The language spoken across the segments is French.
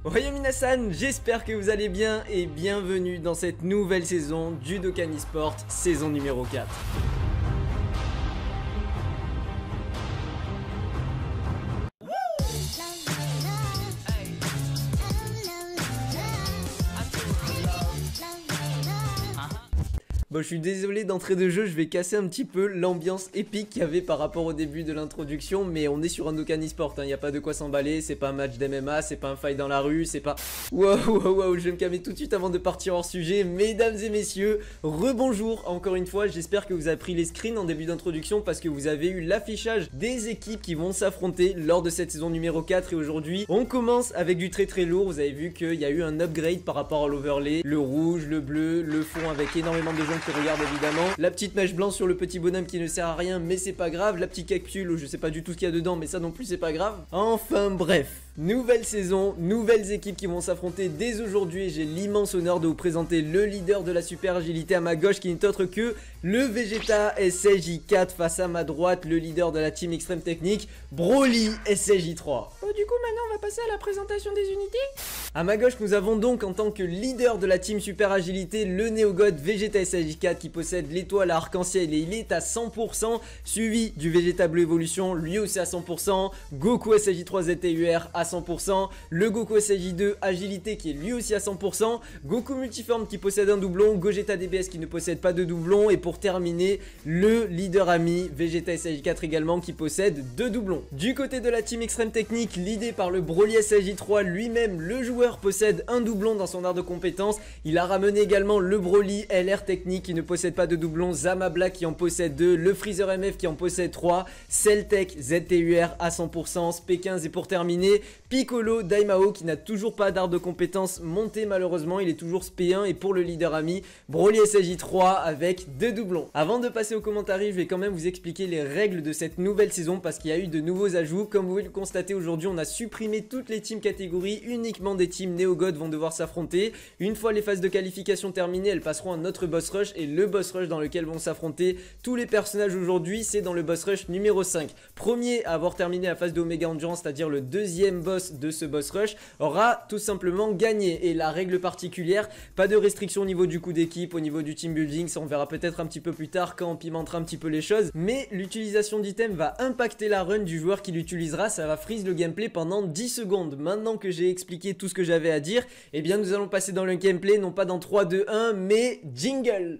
Ohayou minasan, j'espère que vous allez bien et bienvenue dans cette nouvelle saison du Dokkan Esport, saison numéro 4. Bon, je suis désolé d'entrée de jeu, je vais casser un petit peu l'ambiance épique qu'il y avait par rapport au début de l'introduction, mais on est sur un Dokkan Esport, hein, y a pas de quoi s'emballer, c'est pas un match d'MMA, c'est pas un fight dans la rue, c'est pas... Waouh, je vais me calmer tout de suite avant de partir hors sujet, mesdames et messieurs, rebonjour encore une fois, j'espère que vous avez pris les screens en début d'introduction parce que vous avez eu l'affichage des équipes qui vont s'affronter lors de cette saison numéro 4 et aujourd'hui, on commence avec du très lourd, vous avez vu qu'il y a eu un upgrade par rapport à l'overlay, le rouge, le bleu, le fond avec énormément de gens qui regardent évidemment, la petite mèche blanche sur le petit bonhomme qui ne sert à rien mais c'est pas grave, la petite capsule, je sais pas du tout ce qu'il y a dedans mais ça non plus c'est pas grave. Enfin bref, nouvelle saison, nouvelles équipes qui vont s'affronter dès aujourd'hui et j'ai l'immense honneur de vous présenter le leader de la super agilité à ma gauche qui n'est autre que le Vegeta SSJ4 face à ma droite, le leader de la team extrême technique, Broly SSJ3. Bon, du coup maintenant on va passer à la présentation des unités. À ma gauche nous avons donc en tant que leader de la team super agilité le néogod Vegeta SSJ4 qui possède l'étoile arc-en-ciel et il est à 100%, suivi du Vegeta Bleu Evolution lui aussi à 100%, Goku SSJ3 ZTUR à 100%, le Goku SSJ2 agilité qui est lui aussi à 100%, Goku multiforme qui possède un doublon, Gogeta DBS qui ne possède pas de doublon et pour terminer le leader ami Vegeta SSJ4 également qui possède 2 doublons. Du côté de la team extrême technique, l'idée par le Broly SSJ3 lui-même, le joueur possède un doublon dans son art de compétence, il a ramené également le Broly LR technique qui ne possède pas de doublon, Zama Black qui en possède 2, le Freezer MF qui en possède 3, Celtech ZTUR à 100%, SP15 et pour terminer Piccolo Daimao qui n'a toujours pas d'art de compétence monté malheureusement, il est toujours SP1 et pour le leader ami Broly SSJ3 avec 2 doublons. Avant de passer aux commentaires, je vais quand même vous expliquer les règles de cette nouvelle saison parce qu'il y a eu de nouveaux ajouts. Comme vous pouvez le constater aujourd'hui, on a supprimé toutes les teams catégories, uniquement des teams Néogod vont devoir s'affronter. Une fois les phases de qualification terminées, elles passeront à notre boss rush et le boss rush dans lequel vont s'affronter tous les personnages aujourd'hui, c'est dans le boss rush numéro 5. Premier à avoir terminé la phase de Omega Endurance, c'est-à-dire le deuxième boss de ce boss rush, aura tout simplement gagné. Et la règle particulière, pas de restriction au niveau du coup d'équipe, au niveau du team building, ça on verra peut-être un petit peu plus tard quand on pimentera un petit peu les choses, mais l'utilisation d'items va impacter la run du joueur qui l'utilisera, ça va freeze le gameplay pendant 10 secondes. Maintenant que j'ai expliqué tout ce que j'avais à dire, eh bien nous allons passer dans le gameplay, non pas dans 3, 2, 1, mais jingle.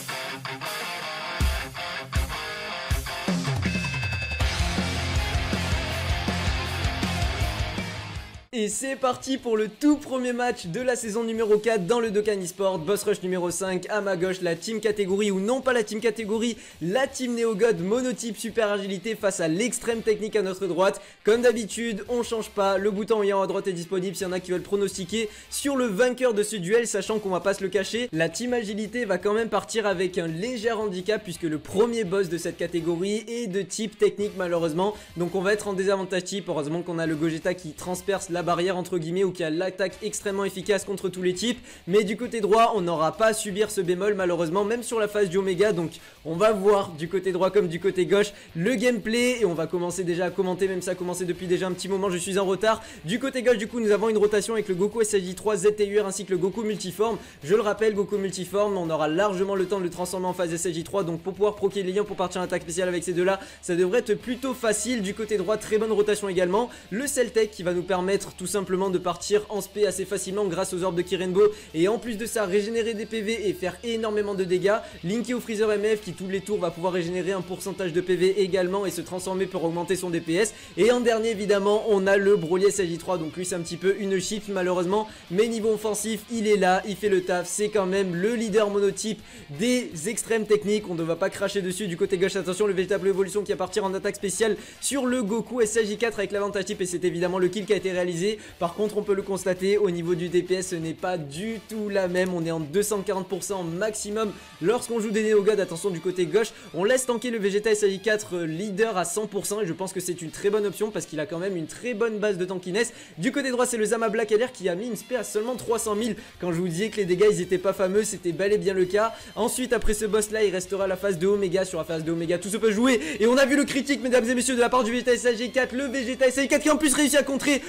Et c'est parti pour le tout premier match de la saison numéro 4 dans le Dokkan Esport, boss rush numéro 5, à ma gauche la team catégorie ou non pas la team catégorie, la team Néogod monotype super agilité face à l'extrême technique à notre droite. Comme d'habitude, on change pas, le bouton en haut à droite est disponible s'il y en a qui veulent pronostiquer sur le vainqueur de ce duel, sachant qu'on va pas se le cacher, la team agilité va quand même partir avec un léger handicap puisque le premier boss de cette catégorie est de type technique malheureusement, donc on va être en désavantage type. Heureusement qu'on a le Gogeta qui transperce la barrière entre guillemets ou qui a l'attaque extrêmement efficace contre tous les types, mais du côté droit on n'aura pas à subir ce bémol malheureusement même sur la phase du Omega, donc on va voir du côté droit comme du côté gauche le gameplay et on va commencer déjà à commenter, même ça a commencé depuis déjà un petit moment, je suis en retard. Du côté gauche du coup nous avons une rotation avec le Goku SSJ3 ZTUR ainsi que le Goku multiforme, je le rappelle Goku multiforme on aura largement le temps de le transformer en phase SSJ3, donc pour pouvoir proquer les liens pour partir en attaque spéciale avec ces deux là ça devrait être plutôt facile. Du côté droit très bonne rotation également, le Celtech qui va nous permettre tout simplement de partir en SP assez facilement grâce aux orbes de Kirenbo et en plus de ça régénérer des PV et faire énormément de dégâts. Linké au Freezer MF qui tous les tours va pouvoir régénérer un pourcentage de PV également et se transformer pour augmenter son DPS. Et en dernier évidemment on a le Broly SSJ3, donc lui c'est un petit peu une shift malheureusement, mais niveau offensif il est là, il fait le taf, c'est quand même le leader monotype des extrêmes techniques, on ne va pas cracher dessus. Du côté gauche attention le véritable évolution qui va partir en attaque spéciale sur le Goku SSJ4 avec l'avantage type et c'est évidemment le kill qui a été réalisé. Par contre on peut le constater au niveau du DPS ce n'est pas du tout la même, on est en 240% maximum lorsqu'on joue des Néogod. Attention du côté gauche on laisse tanker le Vegeta SSJ4 leader à 100% et je pense que c'est une très bonne option parce qu'il a quand même une très bonne base de tankiness. Du côté droit c'est le Zama Black LR qui a mis une spé à seulement 300 000, quand je vous disais que les dégâts ils étaient pas fameux c'était bel et bien le cas. Ensuite après ce boss là il restera la phase de Omega, sur la phase de Omega tout se peut jouer et on a vu le critique mesdames et messieurs de la part du Vegeta SSJ4, le Vegeta SSJ4 qui en plus réussit à contrer. Oh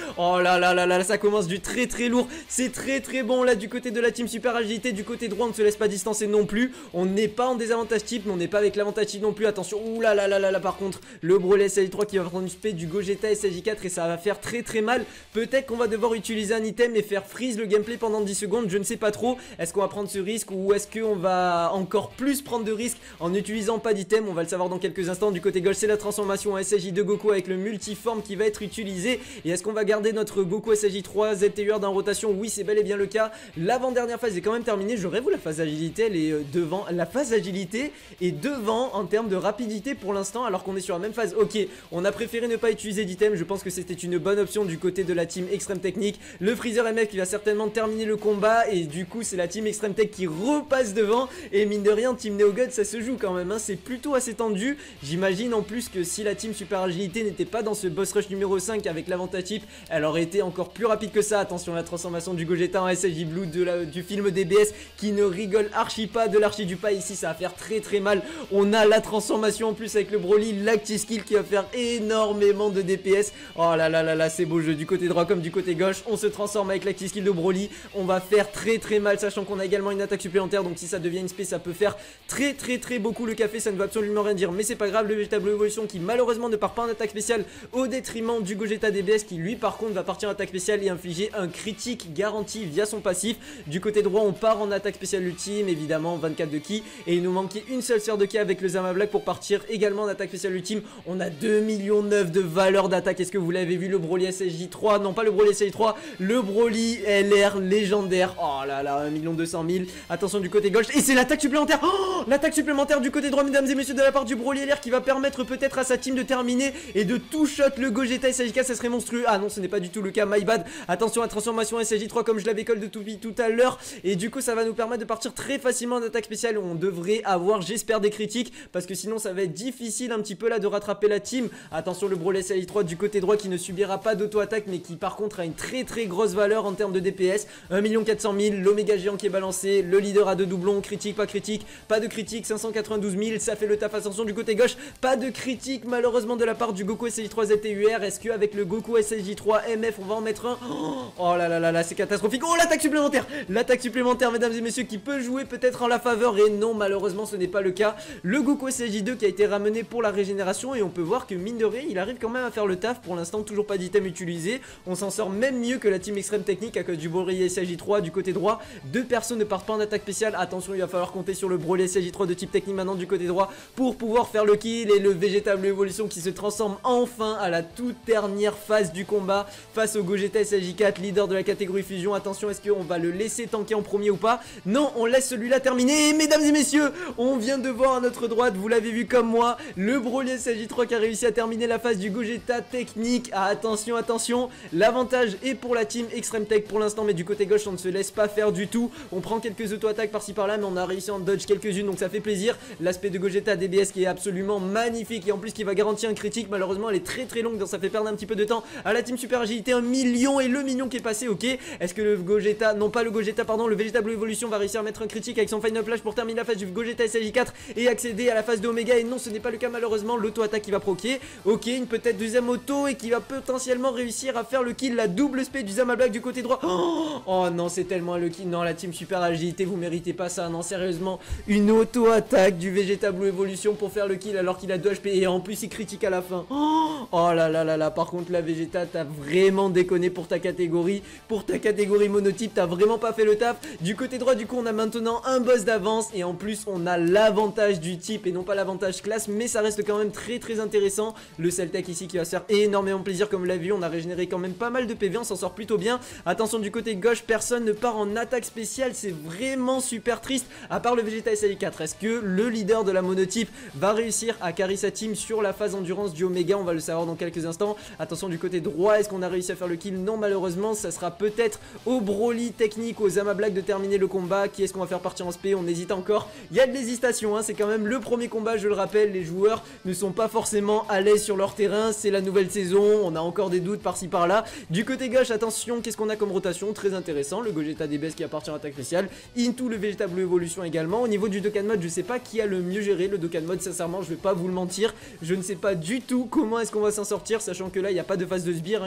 là là là là, ça commence du très très lourd. C'est très très bon là du côté de la team super agilité. Du côté droit on ne se laisse pas distancer non plus. On n'est pas en désavantage type, mais on n'est pas avec l'avantage type non plus. Attention, ouh là là là là là, par contre le Broly SLJ3 qui va prendre une spé du Gogeta SLJ4 et ça va faire très très mal. Peut-être qu'on va devoir utiliser un item et faire freeze le gameplay pendant 10 secondes, je ne sais pas trop. Est-ce qu'on va prendre ce risque ou est-ce qu'on va encore plus prendre de risques en n'utilisant pas d'item? On va le savoir dans quelques instants. Du côté gauche c'est la transformation en SLJ de Goku avec le multiforme qui va être utilisé. Et est-ce qu'on va garder notre Goku SLJ3 ZTUR dans rotation? Oui, c'est bel et bien le cas. L'avant-dernière phase est quand même terminée. Je rêve où la phase agilité elle est devant. La phase agilité est devant en termes de rapidité pour l'instant alors qu'on est sur la même phase. Ok, on a préféré ne pas utiliser d'item. Je pense que c'était une bonne option du côté de la team Extreme Technique. Le Freezer MF qui va certainement terminer le combat et du coup c'est la team Extreme Tech qui repasse devant. Et mine de rien, team NeoGod ça se joue quand même hein. C'est plutôt assez tendu. J'imagine en plus que si la team Super Agilité n'était pas dans ce boss rush numéro 5 avec l'avantage type, elle aurait été encore plus rapide que ça. Attention, la transformation du Gogeta en SLJ Blue du film DBS qui ne rigole archi pas de l'archi du pas ici. Ça va faire très très mal. On a la transformation en plus avec le Broly, l'Acti-Skill qui va faire énormément de DPS. Oh là là là là, c'est beau jeu du côté droit comme du côté gauche. On se transforme avec l'Acti-Skill de Broly. On va faire très très mal, sachant qu'on a également une attaque supplémentaire. Donc si ça devient une spé, ça peut faire très très très beaucoup le café. Ça ne veut absolument rien dire, mais c'est pas grave. Le véritable évolution qui malheureusement ne part pas en attaque spéciale au détriment du Gogeta DBS qui lui par contre va partir en attaque spéciale et infliger un critique garanti via son passif. Du côté droit on part en attaque spéciale ultime, évidemment 24 de ki, et il nous manquait une seule sphère de ki avec le Zama Black pour partir également en attaque spéciale ultime. On a 2,9 millions de valeur d'attaque. Est-ce que vous l'avez vu, le Broly SLJ3? Non, pas le Broly SLJ3, le Broly LR légendaire. Oh là là, 1 200 000. Attention du côté gauche, et c'est l'attaque supplémentaire. Oh, l'attaque supplémentaire du côté droit, mesdames et messieurs, de la part du Broly LR qui va permettre peut-être à sa team de terminer et de tout shot le Gogeta SLJ4. Ça serait monstrueux. Ah non, ce n'est pas du tout le cas, my bad. Attention à la transformation SLJ3 comme je l'avais call de tout à l'heure, et du coup ça va nous permettre de partir très facilement en attaque spéciale. On devrait avoir, j'espère, des critiques parce que sinon ça va être difficile un petit peu là de rattraper la team. Attention le Broly SLJ3 du côté droit qui ne subira pas d'auto-attaque mais qui par contre a une très très grosse valeur en termes de DPS. 1 400 000, l'Oméga géant qui est balancé, le leader à 2 doublons, critique, pas de critique, 592 000, ça fait le taf. Attention du côté gauche, pas de critique malheureusement de la part du Goku SLJ3 ZTUR. Est-ce qu'avec le Goku SLJ3 MF on va en mettre un? Oh là là là là, c'est catastrophique. Oh, l'attaque supplémentaire mesdames et messieurs qui peut jouer peut-être en la faveur, et non malheureusement ce n'est pas le cas. Le Goku SLJ2 qui a été ramené pour la régénération, et on peut voir que mine de rien il arrive quand même à faire le taf. Pour l'instant toujours pas d'item utilisé, on s'en sort même mieux que la team Extreme Technique à cause du Broly SLJ3 du côté droit. Deux personnes ne partent pas en attaque spéciale. Attention, il va falloir compter sur le Broly SLJ3 de type technique maintenant du côté droit pour pouvoir faire le kill, et le véritable évolution qui se transforme enfin à la toute dernière phase du combat face au Gogeta SLJ4, leader de la catégorie fusion. Attention, est-ce qu'on va le laisser tanker en premier ou pas? Non, on laisse celui-là terminer. Et mesdames et messieurs, on vient de voir à notre droite, vous l'avez vu comme moi, le Broly SLJ3 qui a réussi à terminer la phase du Gogeta technique. Ah, attention, attention, l'avantage est pour la team Extreme Tech pour l'instant, mais du côté gauche on ne se laisse pas faire du tout. On prend quelques auto-attaques par-ci par-là, mais on a réussi à en dodge quelques-unes, donc ça fait plaisir. L'aspect de Gogeta DBS qui est absolument magnifique et en plus qui va garantir un critique. Malheureusement elle est très très longue, donc ça fait perdre un petit peu de temps à la team Super Agilité. 1 million, et le million qui est passé. Ok, est-ce que le Gogeta, non pas le Gogeta pardon, le véritable évolution va réussir à mettre un critique avec son Final Flash pour terminer la phase du Gogeta SLJ4 et accéder à la phase de Omega? Et non, ce n'est pas le cas malheureusement. L'auto-attaque qui va proquer. Ok, une peut-être deuxième auto et qui va potentiellement réussir à faire le kill. La double spé du Zama Black du côté droit. Oh non, c'est tellement le kill. Non, la team Super Agilité, vous méritez pas ça. Non, sérieusement, une auto-attaque du Vegeta Blue Evolution pour faire le kill alors qu'il a 2 HP et en plus il critique à la fin. Oh là là là là. Par contre la Vegeta, t'as vraiment déconné pour ta catégorie. Pour ta catégorie monotype, t'as vraiment pas fait le taf. Du côté droit, du coup, on a maintenant un boss d'avance et en plus on a l'avantage du type et non pas l'avantage classe, mais ça reste quand même très très intéressant. Le Celtec ici qui va se faire énormément plaisir comme vous l'avez vu. On a régénéré quand même pas mal de PV, on s'en sort plutôt bien. Attention du côté gauche, personne ne part en attaque spéciale, c'est vraiment super triste à part le Vegeta SLJ4. Est-ce que le leader de la monotype va réussir à carry sa team sur la phase endurance du Omega? On va le savoir dans quelques instants. Attention du côté droit, est-ce qu'on a réussi à faire le kill? Non malheureusement, ça sera peut-être au Broly technique, au Zama Black de terminer le combat. Qui est-ce qu'on va faire partir en spé? On hésite encore, il y a de l'hésitation hein. C'est quand même le premier combat, je le rappelle, les joueurs ne sont pas forcément à l'aise sur leur terrain, c'est la nouvelle saison, on a encore des doutes par-ci par-là. Du côté gauche, attention, qu'est-ce qu'on a comme rotation? Très intéressant, le Gogeta DBS qui appartient à attaque spéciale, Into le Vegeta Blue Evolution également. Au niveau du Dokkan Mode, je sais pas qui a le mieux géré le Dokkan Mode, sincèrement je vais pas vous le mentir, je ne sais pas du tout comment est-ce qu'on va s'en sortir, sachant que là il n'y a pas de phase de sbire hein, clairement,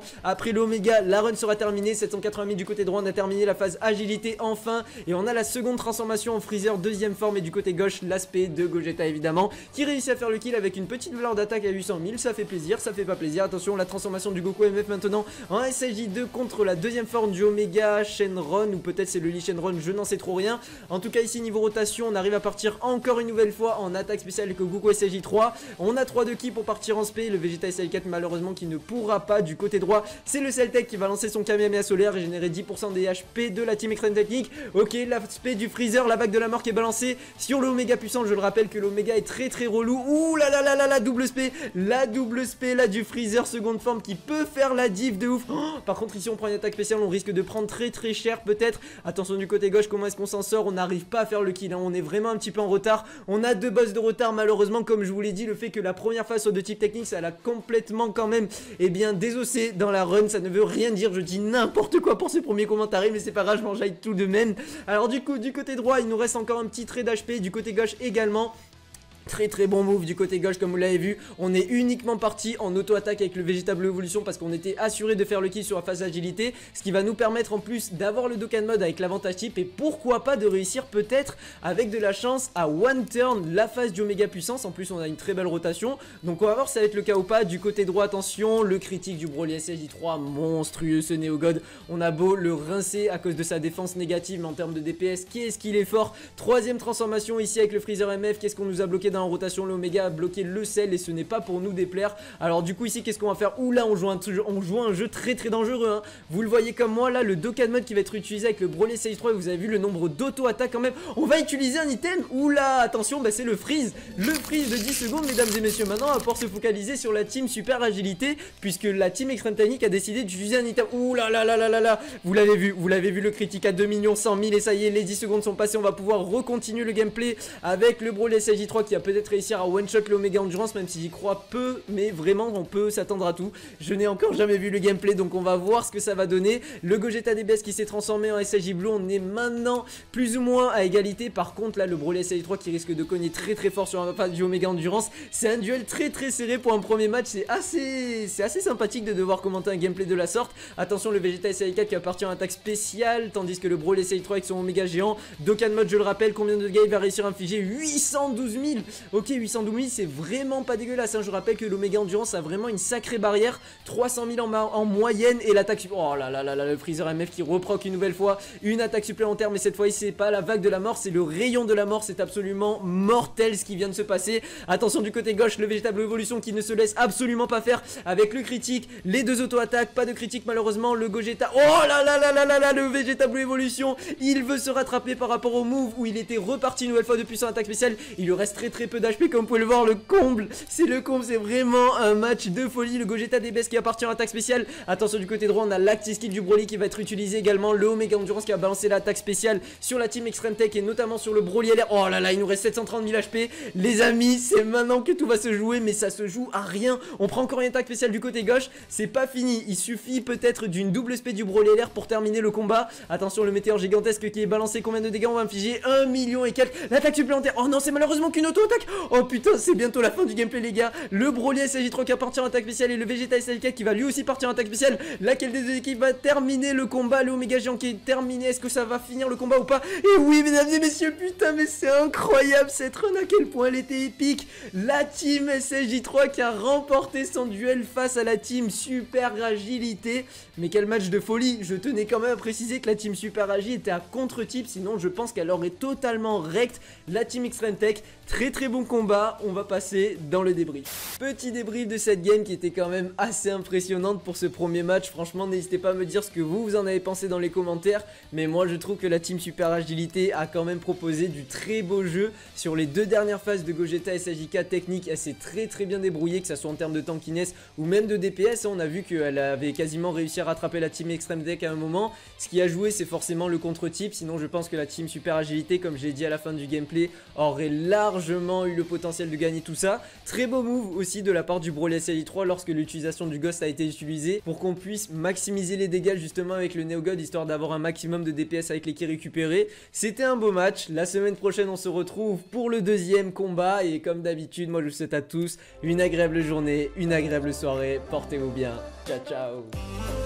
Après l'Omega, la run sera terminée. 780 000 du côté droit, on a terminé la phase agilité enfin. Et on a la seconde transformation en Freezer, deuxième forme. Et du côté gauche, l'aspect de Gogeta évidemment, qui réussit à faire le kill avec une petite valeur d'attaque à 800 000. Ça fait plaisir, ça fait pas plaisir. Attention, la transformation du Goku MF maintenant en SSJ2 contre la deuxième forme du Omega Shenron. Ou peut-être c'est le Lee Shenron, je n'en sais trop rien. En tout cas ici niveau rotation, on arrive à partir encore une nouvelle fois en attaque spéciale avec Goku SSJ3. On a 3 de ki pour partir en spé. Le Vegeta SL4 malheureusement qui ne pourra pas. Du côté droit, c'est le Celtec qui va lancer son Kamehameha solaire et générer 10% des HP de la team Extreme Technique. Ok, l'aspect du Freezer, la vague de la mort qui est balancée sur le Omega puissant. Je le rappelle que l'Omega est très très relou. Ouh là là là là, la double spé là du Freezer seconde forme qui peut faire la div de ouf. Par contre ici on prend une attaque spéciale, on risque de prendre très très cher peut-être. Attention du côté gauche, comment est-ce qu'on s'en sort? On n'arrive pas à faire le kill, hein. On est vraiment un petit peu en retard. On a 2 boss de retard malheureusement. Comme je vous l'ai dit, le fait que la première phase soit de type technique, ça l'a complètement quand même désossé dans la run. Ça ne veut rien dire, je dis n'importe quoi pour ce premier commentaire, mais c'est pas grave, je m'enjaille tout de même. Alors du coup du côté droit il nous reste encore un petit trait d'HP, du côté gauche également. Très très bon move du côté gauche comme vous l'avez vu. On est uniquement parti en auto-attaque avec le Végétable Evolution parce qu'on était assuré de faire le kill sur la phase agilité. Ce qui va nous permettre en plus d'avoir le Dokkan Mode avec l'avantage type. Et pourquoi pas de réussir peut-être avec de la chance à one turn la phase du Omega Puissance. En plus on a une très belle rotation. Donc on va voir si ça va être le cas ou pas. Du côté droit attention, le critique du Broly SSJ3 monstrueux ce Néogod. On a beau le rincer à cause de sa défense négative, mais en termes de DPS qu'est-ce qu'il est fort. Troisième transformation ici avec le Freezer MF. Qu'est-ce qu'on nous a bloqué en rotation? L'Omega a bloqué le sel et ce n'est pas pour nous déplaire. Alors du coup ici qu'est-ce qu'on va faire? Oula, on joue un jeu très très dangereux, hein. Vous le voyez comme moi là, le Dokkan Mode qui va être utilisé avec le Broly SSJ3 et vous avez vu le nombre d'auto-attaques quand même. On va utiliser un item. Oula, attention, bah c'est le freeze de 10 secondes mesdames et messieurs. Maintenant on va pouvoir se focaliser sur la team super agilité puisque la team Extreme Technique a décidé d'utiliser un item. Oula là là là là là, vous l'avez vu le critique à 2 100 000 et ça y est, les 10 secondes sont passées. On va pouvoir recontinuer le gameplay avec le Broly SSJ3 qui a peut-être réussir à one shot l'Omega Endurance, même si j'y crois peu, mais vraiment on peut s'attendre à tout. Je n'ai encore jamais vu le gameplay, donc on va voir ce que ça va donner. Le Gogeta DBS qui s'est transformé en SSJ Blue, on est maintenant plus ou moins à égalité. Par contre là le Broly SSJ3 qui risque de cogner très très fort sur la phase du Omega Endurance. C'est un duel très très serré pour un premier match, c'est assez sympathique de devoir commenter un gameplay de la sorte. Attention le Vegeta SSJ4 qui appartient à attaque spéciale, tandis que le Broly SSJ3 avec son Omega géant. Dokkan Mode je le rappelle, combien de dégâts il va réussir à infliger? 812 000. Ok, 812 000 c'est vraiment pas dégueulasse, hein. Je rappelle que l'Omega Endurance a vraiment une sacrée barrière, 300 000 en moyenne. Et l'attaque, oh là là là là, le Freezer MF qui reproc une nouvelle fois une attaque supplémentaire, mais cette fois c'est pas la vague de la mort, c'est le rayon de la mort. C'est absolument mortel ce qui vient de se passer. Attention du côté gauche, le Végétable Evolution qui ne se laisse absolument pas faire avec le critique, les 2 auto-attaques, pas de critique malheureusement. Le Gogeta, oh là là là là là là, le Végétable Evolution, il veut se rattraper par rapport au move où il était reparti une nouvelle fois depuis son attaque spéciale. Il lui reste très très peu d'HP comme vous pouvez le voir. Le comble, c'est vraiment un match de folie. Le Gogeta DBS qui appartient à l'attaque spéciale. Attention du côté droit, on a l'active skill du Broly qui va être utilisé également. Le Omega Endurance qui va balancer l'attaque spéciale sur la team Extreme Tech et notamment sur le Broly LR. Oh là là, il nous reste 730 000 HP. Les amis, c'est maintenant que tout va se jouer, mais ça se joue à rien. On prend encore une attaque spéciale du côté gauche. C'est pas fini. Il suffit peut-être d'une double SP du Broly LR pour terminer le combat. Attention, le météore gigantesque qui est balancé. Combien de dégâts on va infliger? 1 million et quelques. L'attaque supplémentaire. Oh non, c'est malheureusement qu'une auto-attaque. Oh putain, c'est bientôt la fin du gameplay les gars. Le Broly SSJ3 qui appartient à attaque spéciale et le Vegeta SSJ4 qui va lui aussi partir en attaque spéciale. Laquelle des deux équipes va terminer le combat? Le Omega Géant qui est terminé. Est-ce que ça va finir le combat ou pas? Et oui mesdames et messieurs, putain mais c'est incroyable cette run, à quel point elle était épique. La team SSJ3 qui a remporté son duel face à la team Super Agilité. Mais quel match de folie. Je tenais quand même à préciser que la team Super Agi était à contre-type, sinon je pense qu'elle aurait totalement wrecked la team Extreme Tech. Très très bon combat, on va passer dans le débrief. Petit débrief de cette game qui était quand même assez impressionnante pour ce premier match. Franchement n'hésitez pas à me dire ce que vous en avez pensé dans les commentaires. Mais moi je trouve que la team Super Agilité a quand même proposé du très beau jeu. Sur les 2 dernières phases de Gogeta SSJ4 technique, elle s'est très bien débrouillée, que ce soit en termes de tankiness ou même de DPS. On a vu qu'elle avait quasiment réussi à rattraper la team Extreme Tech à un moment. Ce qui a joué c'est forcément le contre-type. Sinon je pense que la team Super Agilité, comme j'ai dit à la fin du gameplay, aurait largement vraiment eu le potentiel de gagner tout ça. Très beau move aussi de la part du Broly SLI 3 lorsque l'utilisation du Ghost a été utilisée pour qu'on puisse maximiser les dégâts justement avec le Neo God, histoire d'avoir un maximum de DPS avec les ki récupérés. C'était un beau match. La semaine prochaine on se retrouve pour le deuxième combat et comme d'habitude moi je vous souhaite à tous une agréable journée, une agréable soirée, portez-vous bien, ciao ciao.